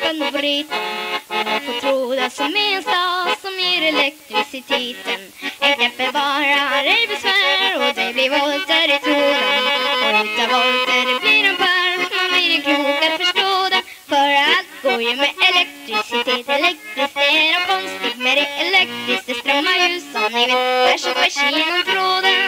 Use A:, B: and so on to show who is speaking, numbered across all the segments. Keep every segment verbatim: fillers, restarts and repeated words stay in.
A: bryta. Man får tro det som är en stad som ger elektriciteten. En knäppe bara är besvär och det blir volter i tråden. Och utan volter det blir en pärm, man blir en klok att förstå det. För allt går ju med elektricitet. Elektriskt är något konstigt med det elektriskt. Det strömmar ju som ni vet tvärs och tvärs genom tråden.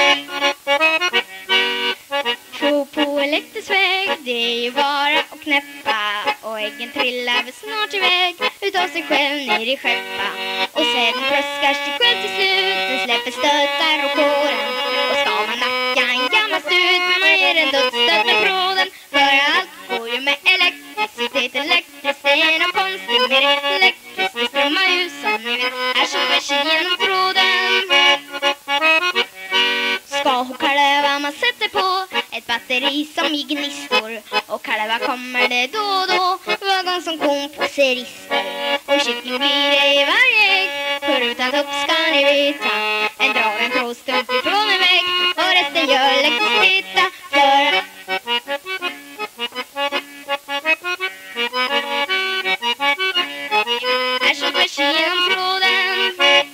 A: Tro på elektrisk väg, det är ju bara att knäppa. Och äggen trillar väl snart iväg utav sig själv ner i skeppa. Och sen tröskar sig själv till slut. Den släpper stötar och kåren. Och ska man nacka en gammal stud, man ger en dödsstöt med tråden. För allt går ju med elektricitet. Elektriskt är något konstigt med det elektriskt. Det strömmar ju som ni vet här som tvärs genom tråden. Ska hon kalva man sätter på ett batteri som i gnistor. Och kalva kommer det då och då vagon som kom på serister. Och kyckling blir det i varje ägg. För utan tupp ska ni veta. En drar en trådstump ifrån en vägg. Och resten gör elektricitet. För här så tvärs genom tråden.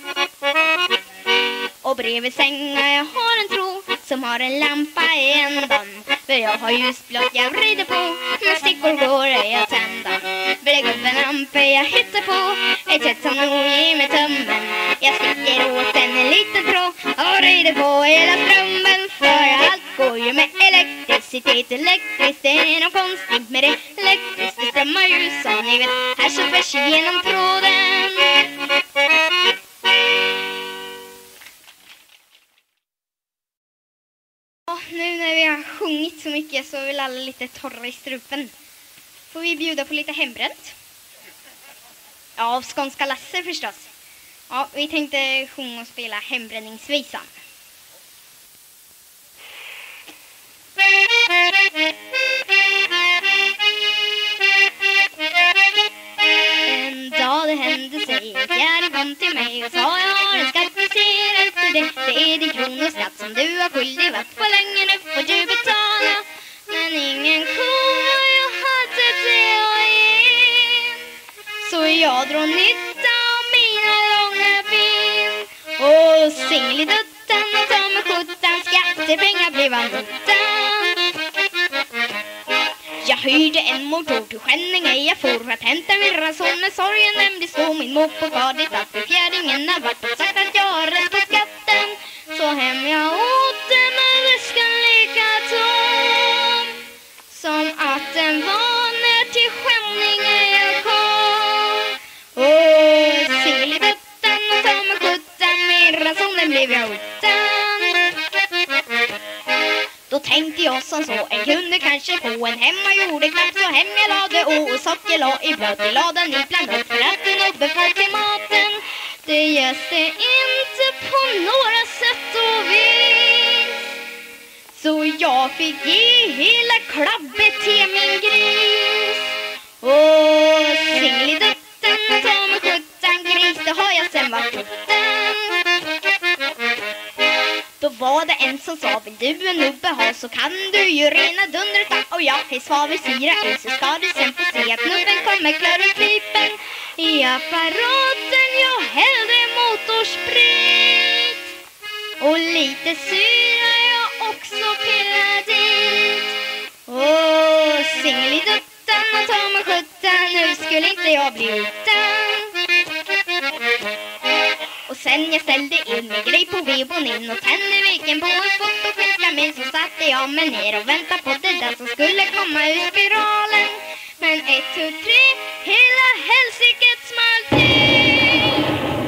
A: Och bredvid sängar jag har en tro som har en lampa i ändan. För jag har ljusblått jag vrider på, men stickor går ej att tända. Lägg upp en lampa jag hittar på, ett sätt som nog ger mig tummen. Jag sticker åt en liten tråd och vrider på hela strömmen. För allt går ju med elektricitet. Elektriskt är något konstigt med det elektriskt. Det strömmar ju som ni vet här så tvärs genom tråden. Nu när vi har sjungit så mycket så vill alla lite torra i strupen. Får vi bjuda på lite hembränt? Ja, av Skånska Lasse förstås. Ja, vi tänkte sjunga och spela hembränningsvisan. En dag det hände sig, fjärde kom till mig och sa jag har en skatt placerad till dig. Det är din kronoskatt som du har skyldig varit på länge, nu får du betala. Men ingen krona jag hade det och ge. Så jag drog nytta av mina långa ben. Och singlidutten och ta med sjutton, skattepengar blev han duttan. Jag hyrde en motor till Skänninge. Jag for för att hämta min ranson. Men sorgen den blir stor. Min mor på gadet att fjärdingen har varit och sagt att jag har rätt på skatten. Så hem jag åt den men det ska lika tom som att den var ner till Skänninge jag kom. Åh, singlidutten och ta med sjutton. Min ranson den blev jag utan. Då tänkte jag som så, en kunde kanske få en hemmagjord knapp. Så hem jag lade och socker la i blöt i ladan i blandat för att den uppbefall till maten. Det gäste inte på några sätt och vis. Så jag fick ge hela klabbet till min gris. Åh, singlidutten och ta med sjutton gris, det har jag sen varit utan. Då var det en som sa, vill du en nubbe ha så kan du ju rena dundret. Och jag hej svavelsyra i så ska du sen få se att nubben kommer klar ur pipen. I apparaten jag hällde motorsprit. Och lite syra jag också pillade dit. Åh, singlidutten och ta med sjutton, nu skulle inte jag bli utan. Och sen jag ställde in min grej på vebon in och tände väggen på en fotoskärm. Så satte jag mig ner och väntade på det där som skulle komma ur spiralen. Men ett, två, tre, hela hälsiket small till.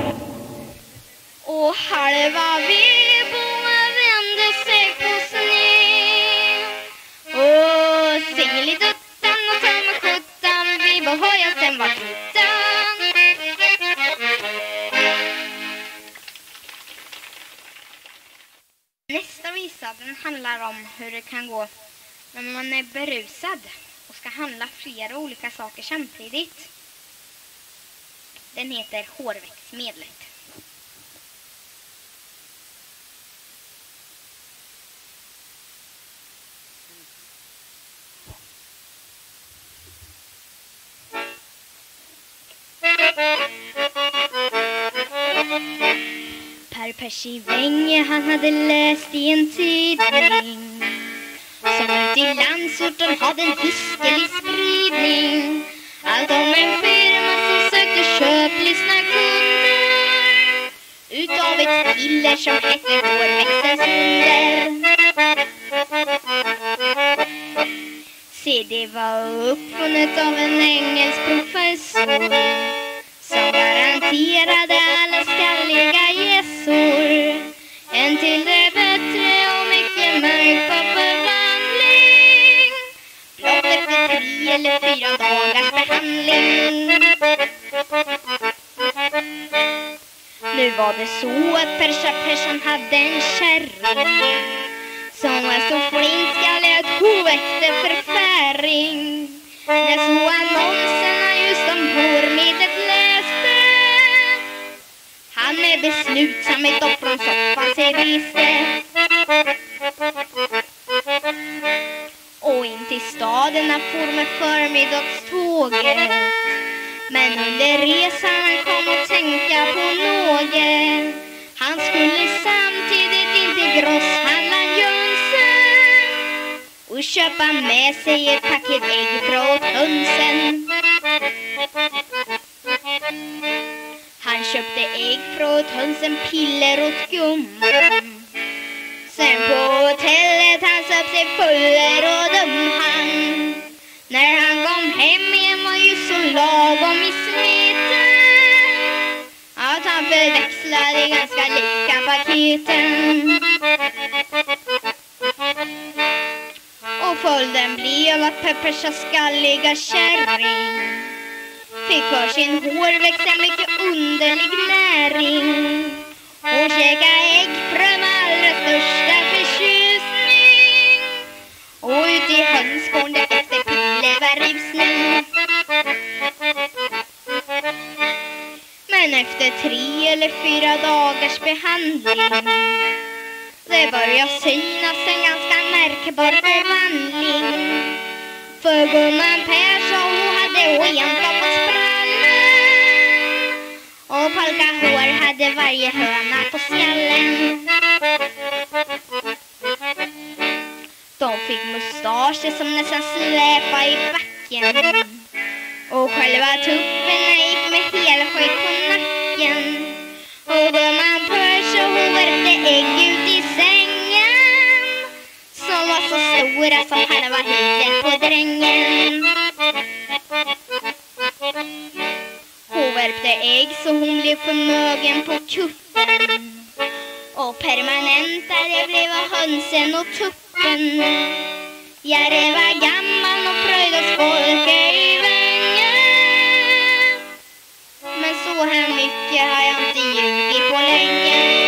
A: Och halva vebon vände sig på sned. Och singlidutten och ta med sjutton, vebon har jag sen varit utan. Nästa visa den handlar om hur det kan gå när man är berusad och ska handla flera olika saker samtidigt. Den heter hårväxtmedlet. Herr Percy Wenger, han hade läst i en tidning som ut i landsorten hade en hiskelig spridning. Allt om en firma som sökte köplystna kunder utav ett piller som hette hårväxtens under. Se, det var uppfunnet av en engelsk professor som garanterade alla skalliga gässor en till det bättre och mycket märkbar förvandling blott efter tre eller fyra dagars behandling. Nu var det så att Persa Persson hade en kärring som var så flintskallig att hon väckte förfäring. När så annonserna just om hårmedlet läste, han med beslutsamhet upp från soffan sig reste och in till staden for med förmiddagståget. Men under resan han kom att tänka på något. Han skulle samtidigt in till grosshandlaren Jönsson och köpa med sig ett paket ägg från hönsen. Han köpte ägg från hönsen, piller och gumman. Sen på hotellet han söp sig fuller och dum han. När han kom hem igen var ju så lagom i smeten att han förväxlade ganska lika paketen. Och följden blev att Peppers skalliga kärring fick för sin hårväxt en mycket underlig näring. Hon käkade äggfrö med allra största förtjusning och ut i hönsgården efter piller var rusning. Men efter tre eller fyra dagars behandling det började synas en ganska märkbar förvandling. För gumman Persson hon hade ojentat på sprallen och palka hår hade varje höna på skallen. De fick mustascher som nästan släpa i backen och själva tupparna gick med helskägg på nacken. Och gumman Persson hon värpte ägg ut i sängen som var så stora som han var hiten på drängen. Hon värpte ägg så hon blev förmögen på kuppen och permanentade blev hönsen och tuppen. Ja, det var gammal och fröjdes folk i vängen. Men så här mycket har jag inte ljugit på länge.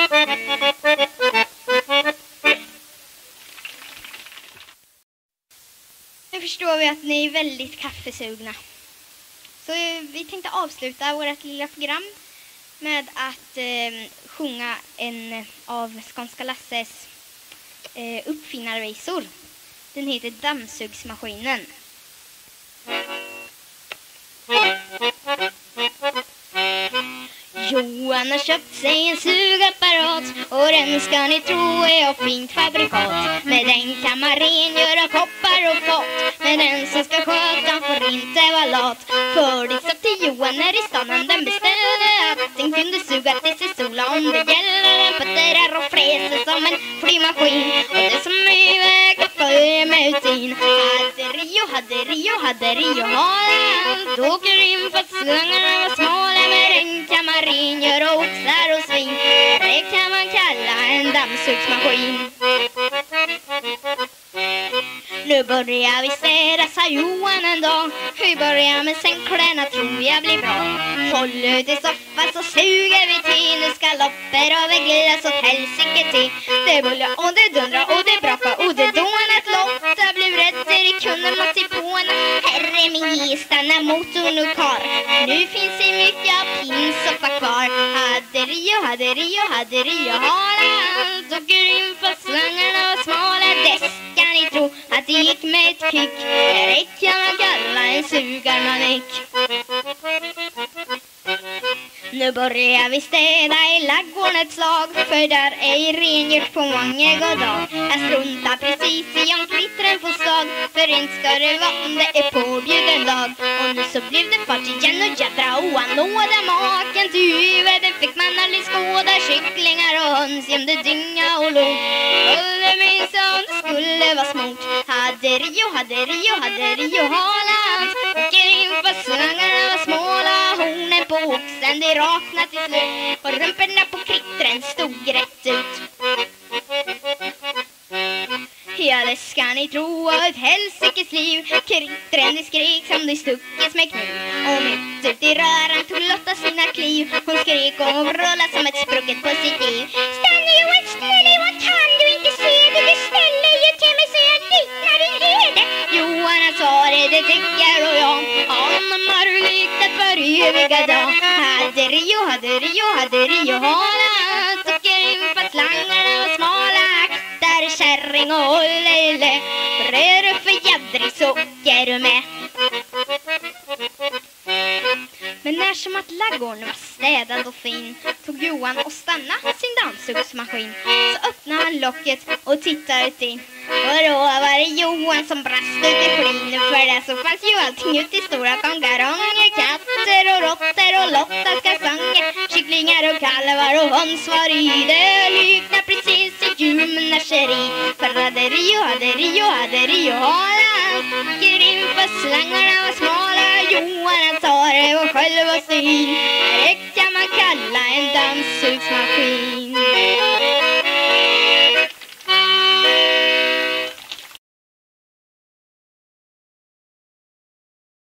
A: Nu förstår vi att ni är väldigt kaffesugna. Så vi tänkte avsluta vårt lilla program med att eh, sjunga en av Skånska Lasses eh, uppfinnarvisor. Den heter Dammsugsmaskinen. Johan har köpt sig en sugapparat och den ska ni tro är av fint fabrikat. Med den kan man rengöra koppar och fat. Men den som ska sköta får inte vara lat. För det sa till Johan när i stan han den beställde att den kunde suga till sig sola om det gäller. Den puttrar och fräser som en flygmaskin och det som iväg och följer med utin. Hade Rio, hade Rio, hade Rio Haaland åker in för att slungarna var smala. Med den kan man rengöra oxar och svin. Det kan man kalla en dammsugsmaskin. Nu börjar vi städa, sa Johan en dag. Vi börjar med sängkläderna, tror jag blir bra. Håll ut i soffan så suger vi till. Nu ska loppor av en glas åt helsike till. Det bullar och det dundrar och det brakar och det dånar ett lotta. Blev rädder i kunden och till påna. Herre min ge, stanna motorn och kar. Nu finns det mycket av pinsoffa kvar. Hade Rio, hade Rio, hade Rio Haaland åker in för slangarna och smala. Det ska ni tro att det gick med ett kick. Det kan man kalla en sugarmanik. Nu börjar vi städa i laggården ett slag, för där är rengjort på många god dag. Jag struntar precis i om klittren får slag, för inte ska det vara om det är påbjuden dag. Och nu så blev det fart igen och jädra oanåda maken till huvudet fick man aldrig skåda. Kycklingar och höns gömde dynga och låg. Skulle minsann det skulle vara smort. Hade Rio, hade Rio, hade Rio Haaland. Åker in på slangarna och småla. Hornen på oxen, det raknade till slut. Och rumporna på klittren stod rätt ut. Ja, det ska ni tro av ett helsikes liv. Klittren det skrek som det stuckes med kniv. Och mitt ut i röran tog Lotta sina kliv. Hon skrek och rullade som ett sprucket på sitt liv. Stanna Johan, snälla Johan, kan du inte se det? Du ställer ju till mig så jag liknar din rede. Johan han sa det, det tycker och jag. Honom har du liknat för eviga dag. Hade Rio, hade Rio, hade Rio Haaland. Tycker inför slangarna och smala. Aktar kärring och hållele. För är du för jädrig så åker du med. Men när som att laggården var städad och fin tog Johan och stanna sin dammsugsmaskin. Så öppnade han locket och tittade ut in. Och då var det Johan som brast ut i flin. För det så fanns ju allting ute i stora kongaronger. Katter och råttor och Lottas kalsonger. Kycklingar och kalvar och höns var i det. Liknar precis ett julmenageri. För hade Rio, hade Rio, hade Rio Haaland. Gick in för slangarna och smala. Johan han tar det och själv och syn. Det kan man kalla en dammsugsmaskin.